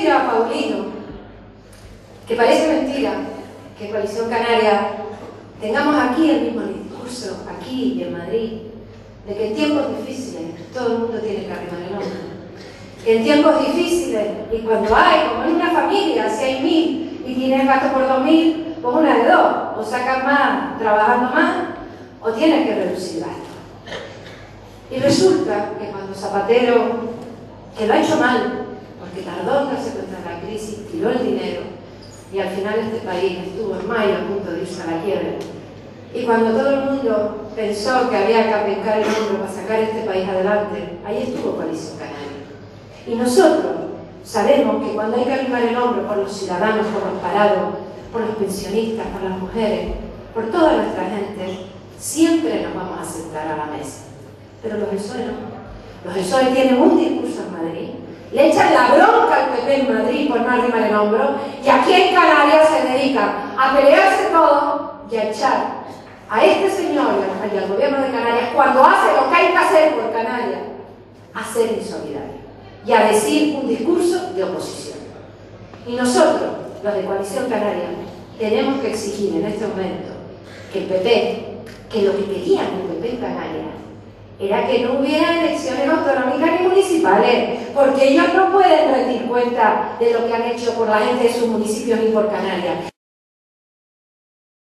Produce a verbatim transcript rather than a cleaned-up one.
mentira, Paulino, que parece mentira que Coalición Canaria tengamos aquí el mismo discurso, aquí y en Madrid, de que en tiempos difíciles todo el mundo tiene que arrimar el hombro. Que en tiempos difíciles, y cuando hay, como en una familia, si hay mil y tienes gasto por dos mil, pues una de dos, o sacas más trabajando más, o tienes que reducir gastos. Y resulta que cuando Zapatero, que lo ha hecho mal, porque tardó en darse cuenta de la crisis, tiró el dinero, y al final este país estuvo en mayo a punto de irse a la quiebra. Y cuando todo el mundo pensó que había que aplicar el hombro para sacar este país adelante, ahí estuvo Coalición Canaria. Y nosotros sabemos que cuando hay que arrimar el hombro por los ciudadanos, por los parados, por los pensionistas, por las mujeres, por toda nuestra gente, siempre nos vamos a sentar a la mesa. Pero los P S O E no. Los P S O E tienen un discurso en Madrid, le echan la bronca al P P en Madrid por no arrimar el hombro, y aquí en Canarias se dedican a pelearse todo y a echar a este señor y al gobierno de Canarias, cuando hace lo que hay que hacer por Canarias, a ser insolidario y a decir un discurso de oposición. Y nosotros, los de Coalición Canaria, tenemos que exigir en este momento que el P P, que lo que querían el P P en Canarias era que no hubiera elecciones autonómicas ni municipales, porque ellos no pueden rendir cuenta de lo que han hecho por la gente de sus municipios ni por Canarias.